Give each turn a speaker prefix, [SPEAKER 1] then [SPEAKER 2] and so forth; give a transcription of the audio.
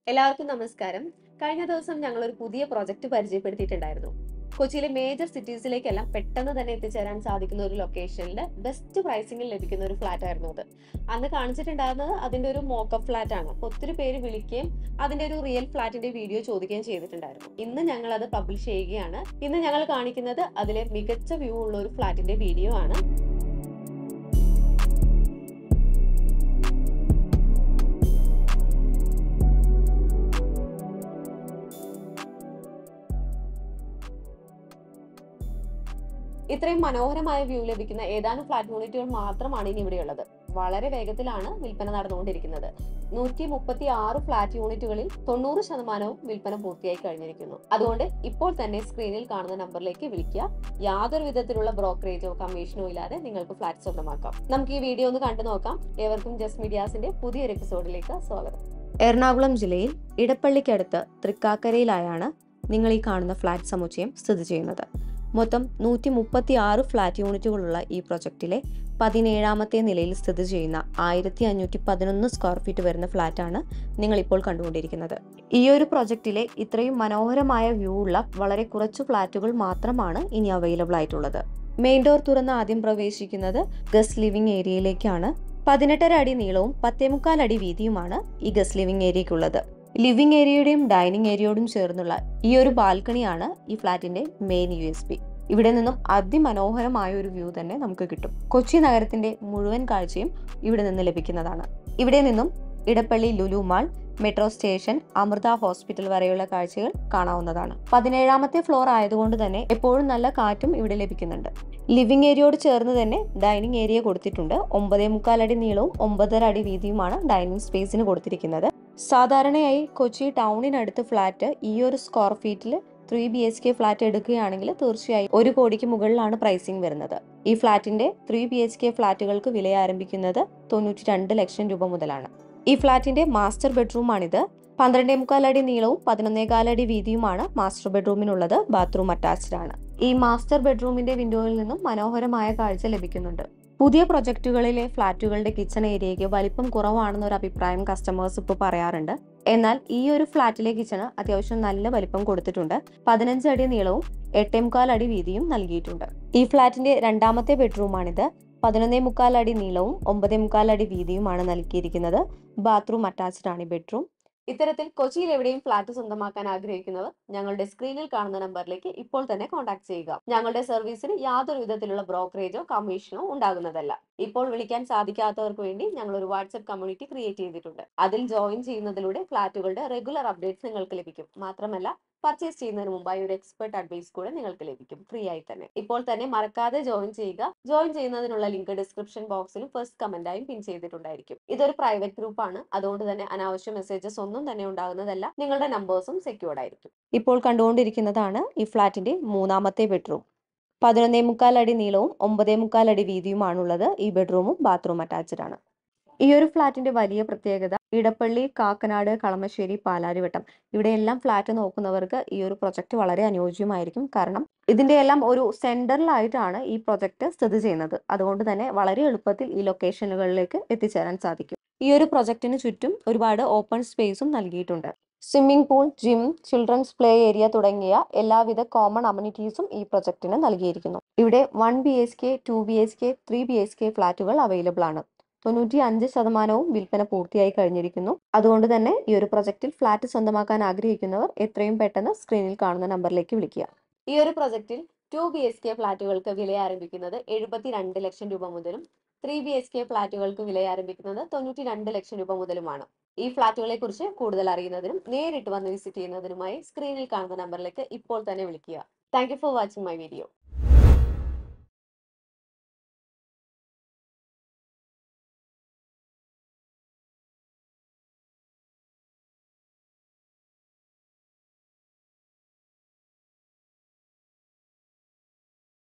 [SPEAKER 1] എല്ലാവർക്കും നമസ്കാരം. കഴിഞ്ഞ ദിവസം ഞങ്ങൾ ഒരു പുതിയ പ്രോജക്റ്റ് പരിചയപ്പെടുത്തിയിട്ടുണ്ടായിരുന്നു. കൊച്ചിയിലെ മേജർ സിറ്റീസിലേക്കെല്ലാം പെട്ടെന്ന് തന്നെ എത്തിച്ചേരാൻ സാധിക്കുന്ന ഒരു ലൊക്കേഷനിൽ ബെസ്റ്റ് പ്രൈസിംഗിൽ ലഭിക്കുന്ന ഒരു ഫ്ലാറ്റ് ആയിരുന്നു അത്. അന്ന് കാണിച്ചിട്ടുണ്ടായിരുന്നത് അതിന്റെ ഒരു മോക്കപ്പ് ഫ്ലാറ്റ് ആണ്. അപ്പൊ ഒത്തിരി പേര് വിളിക്കുകയും അതിന്റെ ഒരു റിയൽ ഫ്ലാറ്റിന്റെ വീഡിയോ ചോദിക്കുകയും ചെയ്തിട്ടുണ്ടായിരുന്നു. ഇന്ന് ഞങ്ങൾ അത് പബ്ലിഷ് ചെയ്യുകയാണ്. ഇന്ന് ഞങ്ങൾ കാണിക്കുന്നത് അതിലെ മികച്ച വ്യൂ ഉള്ള ഒരു ഫ്ലാറ്റിന്റെ വീഡിയോ ആണ്. ഇത്രയും മനോഹരമായ വ്യൂ ലഭിക്കുന്ന ഏതാനും ഫ്ലാറ്റ് യൂണിറ്റുകൾ മാത്രമാണ് ഇനി ഇവിടെയുള്ളത്. വളരെ വേഗത്തിലാണ് വിൽപ്പന നടന്നുകൊണ്ടിരിക്കുന്നത്. 136 ഫ്ലാറ്റ് യൂണിറ്റുകളിൽ 90% വിൽപ്പന പൂർത്തിയായി കഴിഞ്ഞിരിക്കുന്നു. അതുകൊണ്ട് ഇപ്പോൾ തന്നെ സ്ക്രീനിൽ കാണുന്ന നമ്പറിലേക്ക് വിളിക്കുക. യാതൊരു വിധത്തിലുള്ള ബ്രോക്കറേജോ കമ്മീഷനോ ഇല്ലാതെ നിങ്ങൾക്ക് ഫ്ലാറ്റ് സ്വന്തമാക്കാം. നമുക്ക് ഈ വീഡിയോ ഒന്ന് കണ്ടു നോക്കാം. ഏവർക്കും ജസ്റ്റ് മീഡിയാസിന്റെ പുതിയൊരു എപ്പിസോഡിലേക്ക് സ്വാഗതം.
[SPEAKER 2] എറണാകുളം ജില്ലയിൽ ഇടപ്പള്ളിക്കടുത്ത് തൃക്കാക്കരയിലായാണ് നിങ്ങൾ ഈ കാണുന്ന ഫ്ലാറ്റ് സമുച്ചയം സ്ഥിതി ചെയ്യുന്നത്. മൊത്തം 136 ഫ്ലാറ്റ് യൂണിറ്റുകളുള്ള ഈ പ്രൊജക്റ്റിലെ 17ാമത്തെ നിലയിൽ സ്ഥിതി ചെയ്യുന്ന 1511 സ്ക്വയർ ഫീറ്റ് വരുന്ന ഫ്ലാറ്റാണ് നിങ്ങൾ ഇപ്പോൾ കണ്ടുകൊണ്ടിരിക്കുന്നത്. ഈ ഒരു പ്രൊജക്റ്റിലെ ഇത്രയും മനോഹരമായ വ്യൂ ഉള്ള വളരെ കുറച്ചു ഫ്ലാറ്റുകൾ മാത്രമാണ് ഇനി അവൈലബിൾ ആയിട്ടുള്ളത്. മെയിൻ ഡോർ തുറന്ന് ആദ്യം പ്രവേശിക്കുന്നത് ഗസ്റ്റ് ലിവിംഗ് ഏരിയയിലേക്കാണ്. 18.5 അടി നീളവും 10.25 അടി വീതിയുമാണ് ഈ ഗസ്റ്റ് ലിവിംഗ് ഏരിയയ്ക്കുള്ളത്. ലിവിംഗ് ഏരിയയുടെയും ഡൈനിങ് ഏരിയയോടും ചേർന്നുള്ള ഈ ഒരു ബാൽക്കണിയാണ് ഈ ഫ്ലാറ്റിന്റെ മെയിൻ USP. ഇവിടെ നിന്നും അതിമനോഹരമായ ഒരു വ്യൂ തന്നെ നമുക്ക് കിട്ടും. കൊച്ചി നഗരത്തിന്റെ മുഴുവൻ കാഴ്ചയും ഇവിടെ നിന്ന് ലഭിക്കുന്നതാണ്. ഇവിടെ നിന്നും Edappally Lulu mall, metro station, Amrita hospital വരെയുള്ള കാഴ്ചകൾ കാണാവുന്നതാണ്. 17ാമത്തെ ഫ്ലോർ ആയതുകൊണ്ട് തന്നെ എപ്പോഴും നല്ല കാറ്റും ഇവിടെ ലഭിക്കുന്നുണ്ട്. ലിവിംഗ് ഏരിയയോട് ചേർന്ന് തന്നെ ഡൈനിങ് ഏരിയ കൊടുത്തിട്ടുണ്ട്. 9.25 അടി നീളവും 9.5 അടി വീതിയുമാണ് ഡൈനിങ് സ്പേസിന് കൊടുത്തിരിക്കുന്നത്. സാധാരണയായി കൊച്ചി ടൗണിനടുത്ത് ഫ്ലാറ്റ് ഈ ഒരു സ്ക്വയർ ഫീറ്റിൽ 3 BHK ഫ്ലാറ്റ് എടുക്കുകയാണെങ്കിൽ തീർച്ചയായും 1 കോടിക്ക് മുകളിലാണ് പ്രൈസിംഗ് വരുന്നത്. ഈ ഫ്ലാറ്റിന്റെ 3 BHK ഫ്ലാറ്റുകൾക്ക് വില ആരംഭിക്കുന്നത് 92 ലക്ഷം രൂപ മുതലാണ്. ഈ ഫ്ലാറ്റിന്റെ മാസ്റ്റർ ബെഡ്റൂം ആണിത്. 12.25 അടി നീളവും 11.25 അടി വീതിയുമാണ് മാസ്റ്റർ ബെഡ്റൂമിനുള്ളത്. ബാത്റൂം അറ്റാച്ച്ഡ് ആണ്. ഈ മാസ്റ്റർ ബെഡ്റൂമിന്റെ വിൻഡോയിൽ നിന്നും മനോഹരമായ കാഴ്ച ലഭിക്കുന്നുണ്ട്. പുതിയ പ്രൊജക്ടുകളിലെ ഫ്ലാറ്റുകളുടെ കിച്ചൺ ഏരിയയ്ക്ക് വലിപ്പം കുറവാണെന്നൊരു അഭിപ്രായം കസ്റ്റമേഴ്സ് ഇപ്പോൾ പറയാറുണ്ട്. എന്നാൽ ഈ ഒരു ഫ്ലാറ്റിലെ കിച്ചണ് അത്യാവശ്യം നല്ല വലിപ്പം കൊടുത്തിട്ടുണ്ട്. 15 അടി നീളവും 8.25 അടി വീതിയും നൽകിയിട്ടുണ്ട്. ഈ ഫ്ലാറ്റിന്റെ രണ്ടാമത്തെ ബെഡ്റൂമാണിത്. 11.25 അടി നീളവും 9.25 അടി വീതിയുമാണ് നൽകിയിരിക്കുന്നത്. ബാത്റൂം അറ്റാച്ച്ഡ് ആണ് ഈ ബെഡ്റൂം.
[SPEAKER 1] ഇത്തരത്തിൽ കൊച്ചിയിൽ എവിടെയും ഫ്ലാറ്റ് സ്വന്തമാക്കാൻ ആഗ്രഹിക്കുന്നവർ ഞങ്ങളുടെ സ്ക്രീനിൽ കാണുന്ന നമ്പറിലേക്ക് ഇപ്പോൾ തന്നെ കോൺടാക്ട് ചെയ്യുക. ഞങ്ങളുടെ സർവീസിന് യാതൊരു വിധത്തിലുള്ള ബ്രോക്കറേജോ കമ്മീഷനോ ഉണ്ടാകുന്നതല്ല. ഇപ്പോൾ വിളിക്കാൻ സാധിക്കാത്തവർക്ക് വേണ്ടി ഞങ്ങൾ ഒരു വാട്സ്ആപ്പ് കമ്മ്യൂണിറ്റി ക്രിയേറ്റ് ചെയ്തിട്ടുണ്ട്. അതിൽ ജോയിൻ ചെയ്യുന്നതിലൂടെ ഫ്ലാറ്റുകളുടെ റെഗുലർ അപ്ഡേറ്റ്സ് നിങ്ങൾക്ക് ലഭിക്കും. മാത്രമല്ല പർച്ചേസ് ചെയ്യുന്നതിന് മുമ്പായി ഒരു എക്സ്പെർട്ട് അഡ്വൈസ് കൂടെ നിങ്ങൾക്ക് ലഭിക്കും ഫ്രീ ആയി തന്നെ. ഇപ്പോൾ തന്നെ മറക്കാതെ ജോയിൻ ചെയ്യുക. ജോയിൻ ചെയ്യുന്നതിനുള്ള ലിങ്ക് ഡിസ്ക്രിപ്ഷൻ ബോക്സിലും ഫസ്റ്റ് കമന്റായും പിൻ ചെയ്തിട്ടുണ്ടായിരിക്കും. ഇതൊരു പ്രൈവറ്റ് ഗ്രൂപ്പ് ആണ്. അതുകൊണ്ട് തന്നെ അനാവശ്യ മെസ്സേജസ് ഒന്നും തന്നെ ഉണ്ടാകുന്നതല്ല. നിങ്ങളുടെ നമ്പേഴ്സും സെക്യൂർഡ് ആയിരിക്കും.
[SPEAKER 2] ഇപ്പോൾ കണ്ടുകൊണ്ടിരിക്കുന്നതാണ് ഈ ഫ്ലാറ്റിന്റെ 3ാമത്തെ ബെഡ്റൂം. 11.25 അടി നീളവും 9.25 അടി വീതിയുമാണുള്ളത്. ഈ ബെഡ്റൂമും ബാത്റൂം അറ്റാച്ച്ഡ് ആണ്. ഈ ഒരു ഫ്ലാറ്റിന്റെ വലിയ പ്രത്യേകത ഇടപ്പള്ളി, കാക്കനാട്, കളമശ്ശേരി, പാലാരിവട്ടം ഇവിടെയെല്ലാം ഫ്ലാറ്റ് നോക്കുന്നവർക്ക് ഈ ഒരു പ്രൊജക്ട് വളരെ അനുയോജ്യമായിരിക്കും. കാരണം ഇതിന്റെ എല്ലാം ഒരു സെന്ററിലായിട്ടാണ് ഈ പ്രൊജക്ട് സ്ഥിതി ചെയ്യുന്നത്. അതുകൊണ്ട് തന്നെ വളരെ എളുപ്പത്തിൽ ഈ ലൊക്കേഷനുകളിലേക്ക് എത്തിച്ചേരാൻ സാധിക്കും. ഈ ഒരു പ്രൊജക്ടിന് ചുറ്റും ഒരുപാട് ഓപ്പൺ സ്പേസും നൽകിയിട്ടുണ്ട്. Swimming pool, gym, children's play area തുടങ്ങിയ എല്ലാവിധ കോമൺ അമ്യൂണിറ്റീസും ഈ പ്രൊജക്ടിന് നൽകിയിരിക്കുന്നു. ഇവിടെ 1 BHK, 2 BHK, 3 BHK ഫ്ലാറ്റുകൾ അവൈലബിൾ ആണ്. 95% വിൽപ്പന പൂർത്തിയായി കഴിഞ്ഞിരിക്കുന്നു. അതുകൊണ്ട് തന്നെ ഈ ഒരു പ്രൊജക്റ്റിൽ ഫ്ലാറ്റ് സ്വന്തമാക്കാൻ ആഗ്രഹിക്കുന്നവർ എത്രയും പെട്ടെന്ന് സ്ക്രീനിൽ കാണുന്ന നമ്പറിലേക്ക് വിളിക്കുക.
[SPEAKER 1] ഈ ഒരു പ്രൊജക്റ്റിൽ 2 BHK ഫ്ലാറ്റുകൾക്ക് വില ആരംഭിക്കുന്നത് 72 ലക്ഷം രൂപ മുതലും 3 BHK ഫ്ലാറ്റുകൾക്ക് വില ആരംഭിക്കുന്നത് 92 ലക്ഷം രൂപ മുതലുമാണ്. ഈ ഫ്ലാറ്റുകളെ കുറിച്ച് കൂടുതൽ അറിയുന്നതിനും നേരിട്ട് വന്ന് വിസിറ്റ് ചെയ്യുന്നതിനുമായി സ്ക്രീനിൽ കാണുന്ന നമ്പറിലേക്ക് ഇപ്പോൾ തന്നെ വിളിക്കുക. Thank you for watching my video.